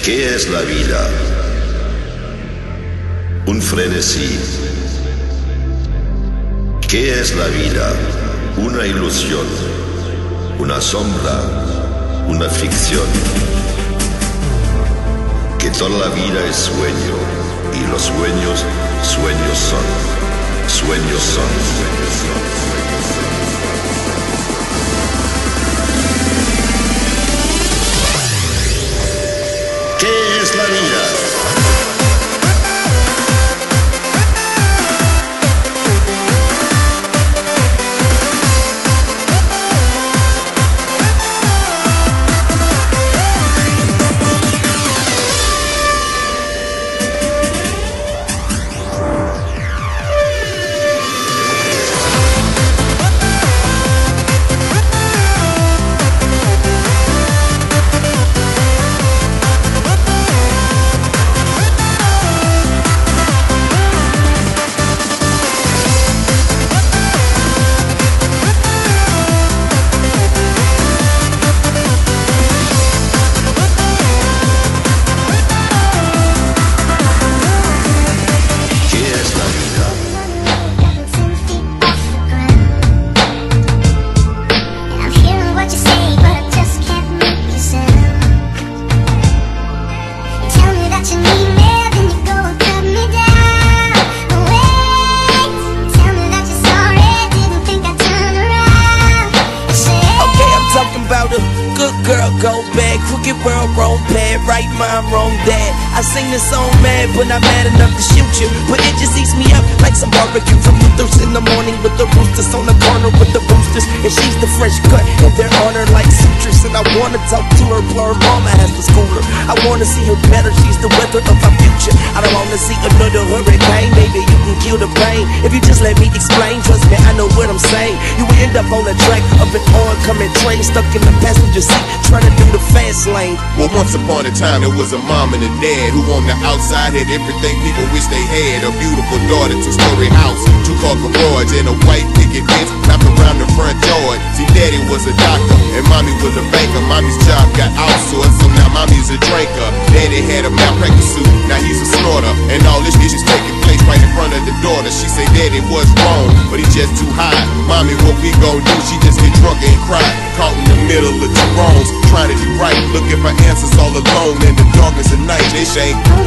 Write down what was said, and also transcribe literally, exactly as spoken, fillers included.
¿Qué es la vida? Un frenesí. ¿Qué es la vida? Una ilusión, una sombra, una ficción. Que toda la vida es sueño, y los sueños, sueños son, sueños son, sueños son. ¿Qué es la vida? Girl, go bad, crooked world, wrong pad, right mind, wrong dad. I sing this song mad, but not mad enough to shoot you. But it just eats me up like some barbecue from Luther's in the morning with the roosters on the corner with the boosters. And she's the fresh cut, and they're on her like sutures. And I wanna talk to her, but her mama has to school her. I wanna see her better, she's the weather of our future. I don't wanna see another hurricane, baby, you can kill the pain. If you just let me explain, trust me, I know what I'm saying. You will end up on the track, up and on, coming train, stuck in the passenger seat, trying to do the fast lane. Well, once upon a time, there was a mom and a dad who on the outside had everything people wish they had. A beautiful daughter, two-story house, two-car garage, and a white picket fence wrapped around the front yard. See, daddy was a doctor, and mommy was a banker. Mommy's job got outsourced, so now mommy's a drinker. Daddy had a malpractice suit, now he's a snorter. And all this shit is taking place right in front of the daughter. She say daddy was wrong, but he just too high. Mommy, what we gon' do? She just get drunk and cry. Caught in the middle of two wrongs, trying to do right, looking for answers all alone in the darkness of night. They say